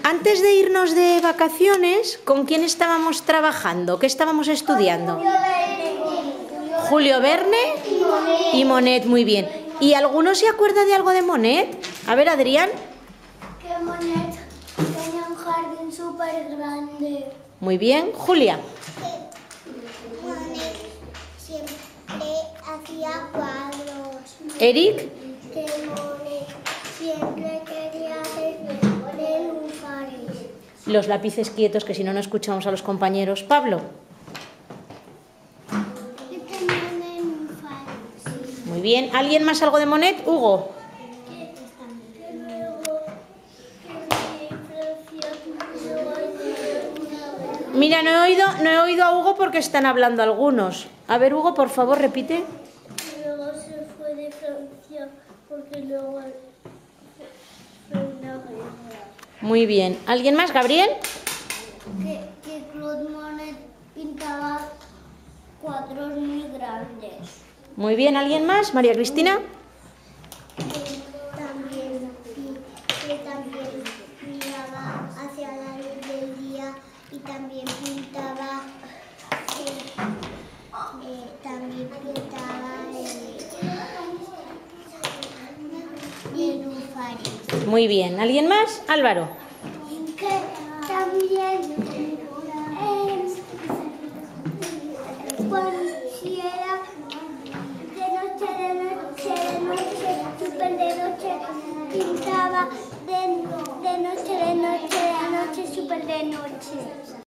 Antes de irnos de vacaciones, ¿con quién estábamos trabajando? ¿Qué estábamos estudiando? Julio Verne y Monet, muy bien. ¿Y alguno se acuerda de algo de Monet? A ver, Adrián. Que Monet tenía un jardín súper grande. Muy bien. Julia. Monet siempre hacía cuadros. Eric. Que Monet siempre quería hacer nenúfares. Los lápices quietos, que si no, no escuchamos a los compañeros. Pablo. Que tenía nenúfares. Muy bien. ¿Alguien más algo de Monet? Hugo. Que luego Mira, no he oído a Hugo porque están hablando algunos. A ver, Hugo, por favor, repite. luego se fue de Francia porque luego fue una guerra. Muy bien. ¿Alguien más? ¿Gabriel? Que Claude Monet pintaba cuadros muy grandes. Muy bien. ¿Alguien más? María Cristina. También miraba hacia la luz del día y también pintaba nenúfares. Muy bien. ¿Alguien más? Álvaro. Que también si era de noche, súper de noche, pintaba de noche, súper de noche.